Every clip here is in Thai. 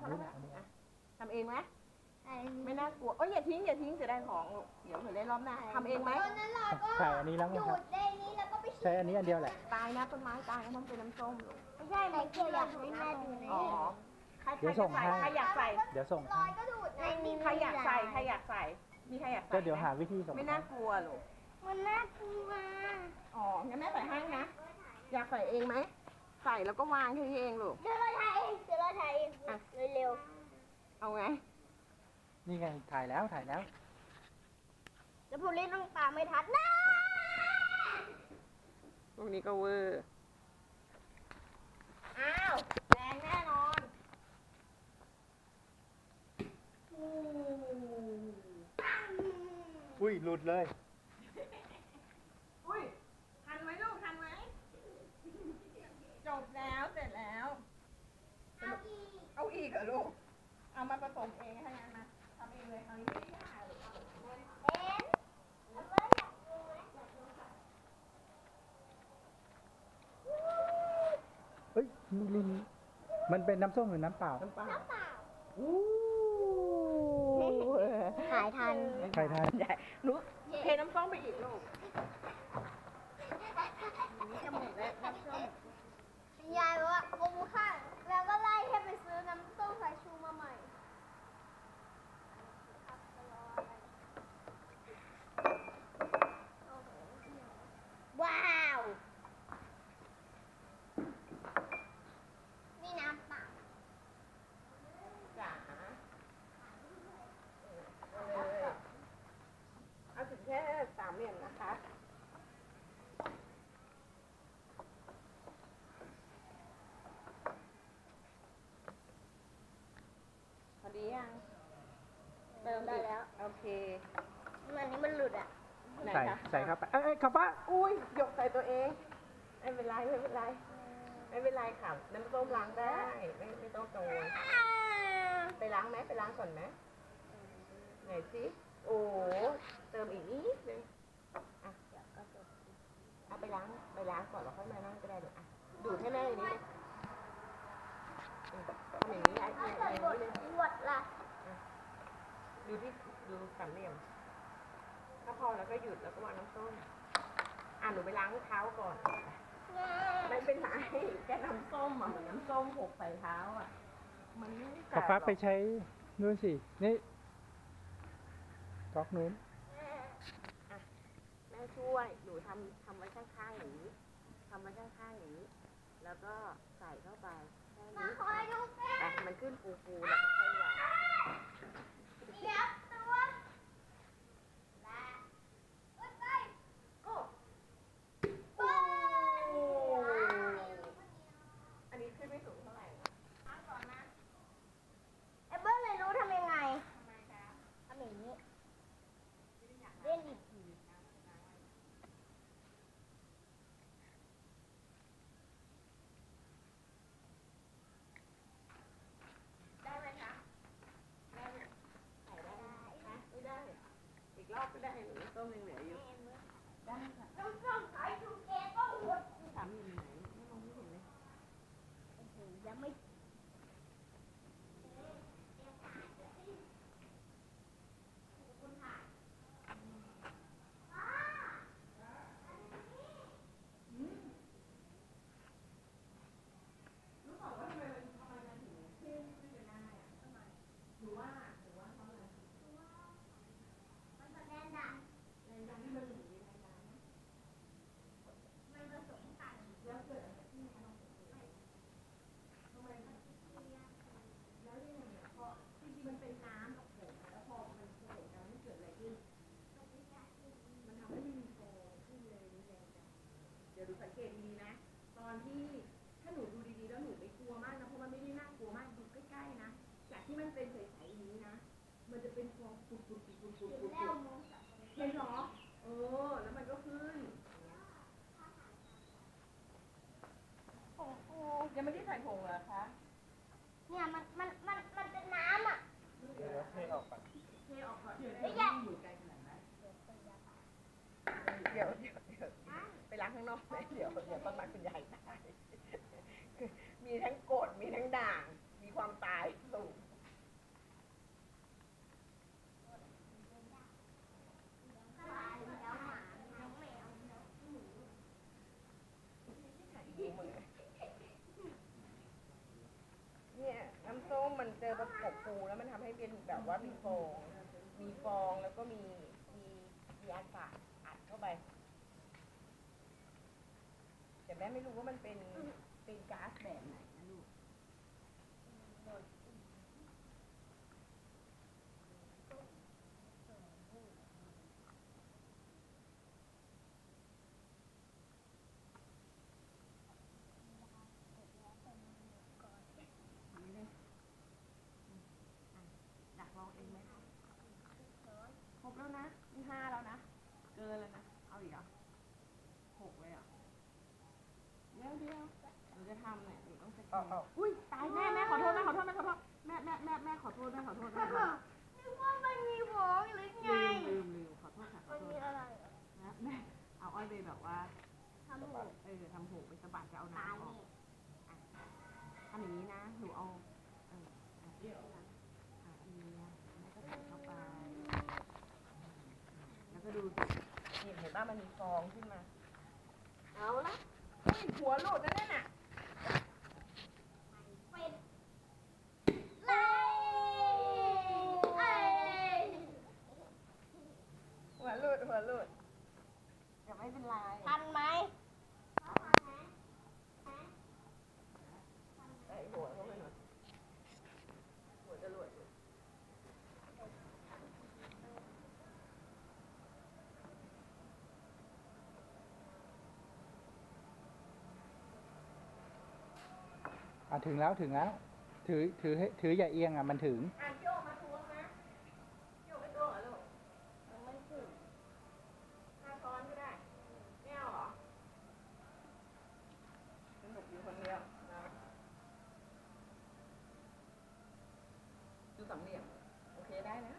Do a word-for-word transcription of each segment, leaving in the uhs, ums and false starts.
อันนี้ทำเองไหมไม่น่ากลัวเอ้ยอย่าทิ้งอย่าทิ้งจะได้ของเดี๋ยวเผื่อได้รอบหน้าทำเองไหมใช่อันนี้แล้วไงครับใช้อันนี้อันเดียวแหละตายนะต้นไม้ตายนะมันเป็นน้ำส้มลูกไม่ใช่ไม่เกี่ยวอยากให้แม่ดูนะอ๋อเดี๋ยวส่งให้ใครอยากใส่เดี๋ยวส่งให้ใครอยากใส่ใครอยากใส่มีใครอยากใส่ก็เดี๋ยวหาวิธีส่งไม่น่ากลัวลูกมันน่ากลัวอ๋องั้นแม่ใส่ให้นะอยากใส่เองไหมใส่แล้วก็วางที่เองลูกเดี๋ยวเราถ่ายเองเดี๋ยวเราถ่ายเองเร็วๆเอาไงนี่ไงถ่ายแล้วถ่ายแล้วแล้วพูดเล่นต้องตามไม่ทันนะพวกนี้ก็เวอร์อ้าวแรงแน่นอนอุ้ยหลุดเลยอุ้ยทันไหมลูกทันไหมจบแล้วเสร็จแล้วเอาอีกเอาอีกเหรอลูกเอามาผสมเองให้งั้นมาทำเองเลยเอาไม่ได้หรอกเอ็นเฮ้ยลินมันเป็นน้ำส้มหรือน้ำเปล่าน้ำเปล่าน้ำเปล่าอู้ขายทันขายทันใหญ่นุ๊กเทน้ำส้มไปอีกลูกนี่จะหมดแล้วน้ำส้มยายบอกว่าโอ้โหค่ะแล้วก็ไล่ให้ไปซื้อน้ำส้มสายชูมาใหม่ว้าวนี่น้ำเปล่าจ๋าเอาถึงแค่สามเหลี่ยมนะคะพอดียังเติมได้แล้วโอเคมันนี้มันหลุดอ่ะใส่ใส่เข้าไปเอ้ยเข้าปะอุ้ยหยกใส่ตัวเองไม่เป็นไรไม่เป็นไรไม่เป็นไรค่ะน้ำส้มล้างได้ไม่ไม่ต้องกังวลไปล้างไหมไปล้างก่อนไหมไหนสิโอ้เติมอีกนิดนึงอ่ะเอาไปล้างไปล้างก่อนแล้วค่อยมานั่งก็ได้เดี๋ยวอ่ะดูดให้แม่อย่างนี้เลยทำอย่างนี้ไอ้อย่างนี้เลยหมดละดูที่ดูสามเหลี่ยมถ้าพอแล้วก็หยุดแล้วก็วางน้ำส้มอ่ะหนูไปล้างเท้าก่อนไม่เป็นไรแค่น้ำส้มอ่ะเหมือนน้ำส้มหกใส่เท้าอ่ะมันไม่ได้ขอฟ้าไปใช้นู่นสินี่ก๊อกนู้นแม่ช่วยหนูทำทำไว้ข้างๆอย่างนี้ทำไว้ข้างๆอย่างนี้แล้วก็ใส่เข้าไปแค่นี้อ่ะมันขึ้นฟูๆแล้วก็ค่อยวางเดี๋ยวตัวละไปโอ้อันนี้ขึ้นไม่สูงเท่าไหร่นะก่อนนะไอ้เบิ้ลเลยรู้ทำยังไงทำไมคะทำอย่างนี้เล่นอีกทีได้ไหมคะได้ไหมใส่ได้ไหมคะไม่ได้อีกรอบก็ได้หนูต้มยังเหลืออยู่ได้ค่ะน้ำส้มสายชูเกก็หมดถามอยู่ไหนไม่มองไม่เห็นเลยโอ้โหยังไม่ดูสังเกตดีนะตอนที่ถ้าหนูดูดีๆแล้วหนูไม่กลัวมากนะเพราะมันไม่ได้น่ากลัวมากดูใกล้ๆนะจากที่มันเป็นใสๆอย่างนี้นะมันจะเป็นฟองปุดๆๆๆๆๆเห็นหรอเออแล้วมันก็ขึ้นโอ้โหยังไม่ได้ใส่ผงเหรอคะเนี่ยมันมันมันมันเป็นน้ำอ่ะเดี๋ยวเทออกก่อนเทออกก่อนเดี๋ยวไม่ใช่เดี๋ยวเดี๋ยวเดี๋ยวไปล้างข้างนอกเลยเดี๋ยวเดี๋ยวต้นไม้คุณยายตายมีทั้งโกรธมีทั้งด่างมีความตายสูงว่ามีฟองมีฟองแล้วก็มีมีมีอากาศอัดเข้าไปแต่แม่ไม่รู้ว่ามันเป็นเป็นก๊าซแบบไหนนะลูกอยากลองเองไหมคะครบแล้วนะนี่ห้าแล้วนะเกินแล้วนะเอาอีกเหรอหกเลยเหรอเดี๋ยวเดียวหนูจะทำเนี่ยหนูต้องสแกนอุ้ยตายแม่แม่ขอโทษแม่ขอโทษแม่ขอโทษแม่แม่แม่แม่ขอโทษแม่ขอโทษแม่นึกว่ามันมีหวงหรือไงลืมลืมลืมขอโทษค่ะขอมันโทมีษอะไรนะแม่เอาอ้อยไปแบบว่าทำหกเออทำหูไปสะบัดจะเอาตายน้ำออกนี่ทำอย่างนี้นะหนูเอาเอออ่ะเดี๋ยวอ่ะอันนี้นะแม่ก็ใส่เข้าไปแล้วก็ดูสินี่เห็นป่ะมันมีฟองขึ้นมาเอาละเฮ้ยหัวหลุดแล้วนั่นน่ะเป็นไล่เอ้ยหัวหลุดหัวหลุดอย่าไม่เป็นไรทันไหมใส่หัวเข้าไปหน่อยหัวจะหลุดอยู่อ่ะถึงแล้วถึงแล้ว ถือถือให้ถืออย่าเอียงอ่ะมันถึงอ่ะโยกมาทวงนะโยกไม่ตวงเหรอลูกยังไม่ถึงห้าช้อนก็ได้ไม่เอาเหรอสนุกอยู่คนเดียวนะดูสามเหลี่ยมโอเคได้นะ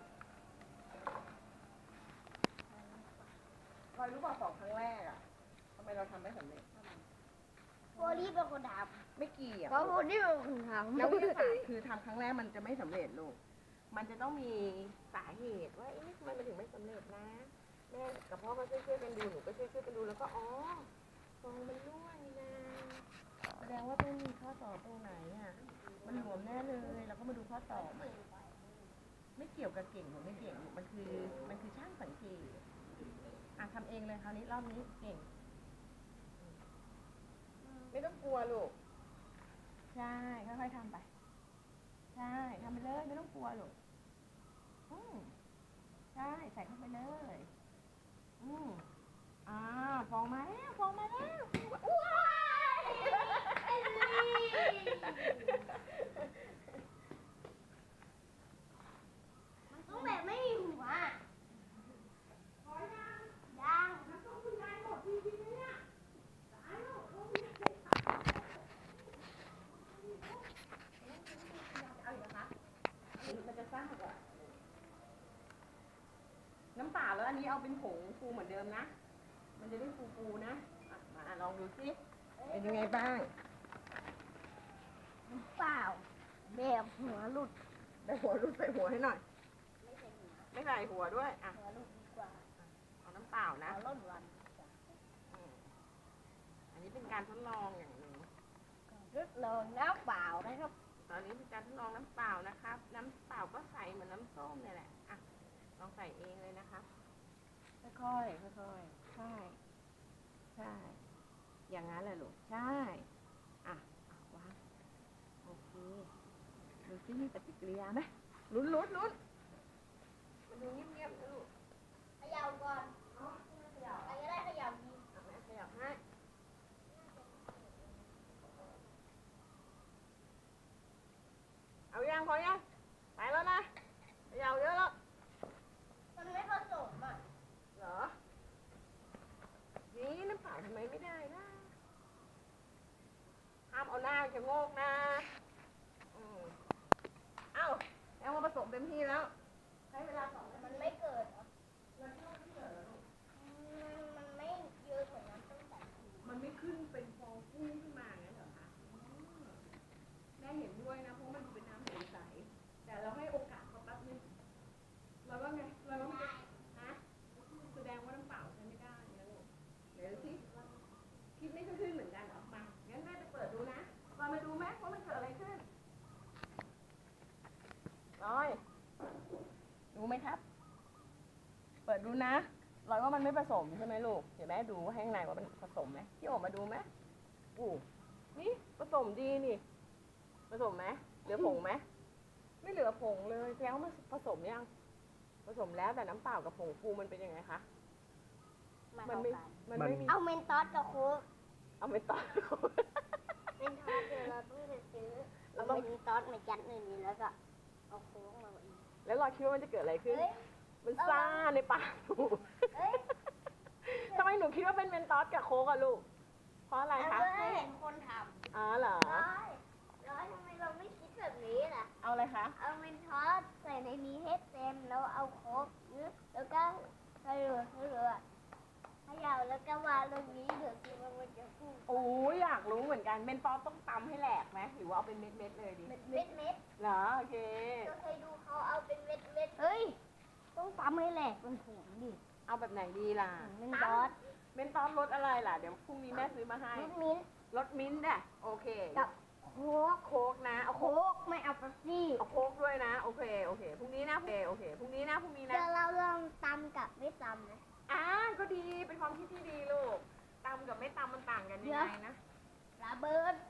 คอยรู้ป่ะสองครั้งแรกอ่ะทำไมเราทำไม่สำเร็จโฟลี่เป็นคนทไม่เกี่ยำวเพราะโฟลี่เป็นคนทำแล้ววิทยาศาสตร์คือทำครั้งแรกมันจะไม่สำเร็จลูก มันจะต้องมีสาเหตุว่า เอ๊ะทำไมมันถึงไม่สำเร็จนะ แม่กับพ่อก็ช่วยๆกันดู หนูก็ช่วยๆกันดู แล้วก็ อ๋อฟองมันรั่วนี่นะแสดงว่าต้องมีข้อต่อตรงไหนอ่ะ มันหลวมแน่เลย แล้วก็มาดูข้อต่อใหม่ไม่เกี่ยวกับเก่งหรือไม่เก่ง มันคือ มันคือช่างสังเกตอ่ะทำเองเลยคราวนี้รอบนี้เก่ง ไม่ต้องกลัวลูก ใช่ ค่อยๆทำไป ใช่ทำไปเลย ไม่ต้องกลัวลูกอืมใช่ ใส่เข้าไปเลย อืมอ่าฟองมาแล้ว ฟองมาแล้วว้ายมันต้องแบบไม่มีหัวยังมันต้องคุณยายหมดจริงๆนะเนี่ยเอาอีกนะคะมันจะสร้างกว่าน้ำเปล่าแล้วอันนี้เอาเป็นผงฟูเหมือนเดิมนะ มันจะได้ฟูๆนะอ่ะมาลองดูสิเป็นยังไงบ้างเปล่าแบบหัวหลุดได้หัวรูดใส่หัวให้หน่อยไม่ใช่หัวไม่ใส่หัวด้วย อ่ะหัวหลุดดีกว่าเอาน้ำเปล่านะหัวหลุดวันดีกว่าอืมอันนี้เป็นการทดลองอย่างหนึ่งรึกเลยน้ำเปล่านะครับตอนนี้เป็นการทดลองน้ำเปล่านะครับ น้ำเปล่าก็ใส่เหมือนน้ำส้มเนี่ยแหละ อ่ะ ลองใส่เองเลยนะคะ ค่อยๆ ค่อยๆ ใช่ ใช่ อย่างนั้นแหละลูก ใช่ อ่ะอ่ะวางโอเคดูซิมีปฏิกิริยาไหมลุ้นลุ้นลุ้นมันดูเงียบๆนะลูกเขย่าก่อนใครก็ได้เขย่าดีเอาแม่ขยับให้ เอายังพอยังไปแล้วนะขยับเยอะแล้วมันไม่ผสมอ่ะเหรอ นี่น้ำเปล่าทำไมไม่ได้นะ ห้ามเอาหน้าชะโงกนะอืมเอ้าแล้วมาผสมเต็มที่แล้วใช้เวลาสองนาทีมันไม่เกิดเหรอแล้วที่ว่าไม่เหลือแล้วลูกมันมันไม่เยอะเหมือนน้ำต้มใส่มันไม่ขึ้นเป็นฟองพุ่งขึ้นมางั้นเหรอคะอืมแม่เห็นด้วยนะเพราะมันดูเป็นน้ำใสๆแต่เราให้โอกาสเขาแป๊บนึงเราว่าไงเราว่าไงฮะแสดงว่าน้ำเปล่าใช้ไม่ได้นะลูกเดี๋ยวสิคิดไม่ขึ้นเหมือนกันเหรอมางั้นแม่ไปเปิดดูนะมามาดูไหมว่ามันเกิดอะไรขึ้นร้อยไหมครับ เปิดดูนะลอยว่ามันไม่ผสมใช่ไหมลูก เห็นไหมดูข้างในว่ามันผสมไหมพี่โอมาดูไหมอู้นี่ผสมดีนี่ ผสมไหมเหลือผงไหม ไม่เหลือผงเลยแสดงว่ามันผสมยัง ผสมแล้วแต่น้ำเปล่ากับผงฟูมันเป็นยังไงคะมามันเข้าไม่กันมันไม่มีเอาเมนตอสกับโค้กเอาไม่ต่อเมนตอสเดี๋ยวเราต้องไปซื้อเราเอาต้องเมนตอสมายัดในนี้แล้วก็เอาโค้กมาอีกแล้วเราคิดว่ามันจะเกิดอะไรขึ้นเฮ้ยมันซ่าในปากหนูเอ้ยทำไมหนูคิดว่าเป็นเมนตอสกับโค้กอะลูก เพราะอะไรแอปคะเปิ้ลเห็นคนทอ๋อเหรอำร้อยร้อยทำไมเราไม่คิดแบบนี้ล่ะเอาอะไรคะเอาเมนทอสใส่ในนี้ให้เต็มแล้วเอาโค้กยึดแล้วก็ให้เหลือให้เหลือให้ยาวแล้วก็วางตรงนี้เดี๋ยวสิว่ามันจะพุ่งโอ้ยอยากรู้เหมือนกัน เมนตอสต้องตำให้แหลกไหมหรือว่าเอาเป็นเม็ดๆเลยดีเม็ดเม็ดเม็ดเหรอ โอเคเราเคยดูเขาเอาเป็นเม็ดเม็ดเฮ้ยต้องปั๊มให้แหลกเป็นผงดิเอาแบบไหนดีล่ะเมนทอสเมนตอสรสอะไรล่ะ เดี๋ยวพรุ่งนี้แม่ซื้อมาให้รสมิ้นท์รสมิ้นท์อะโอเคกับโค้กโค้กนะ เอาโค้โค้กกไม่เอาเป๊ปซี่เอาโค้กด้วยนะ โอเค โอเค พรุ่งนี้นะ โอเค โอเค พรุ่งนี้นะ พรุ่งนี้นะเดี๋ยวเราลองตำกับไม่ตำนะอ่าก็ดี เป็นความคิดที่ดีลูกตำกับไม่ตำมันต่างกันยังไงนะระเบิด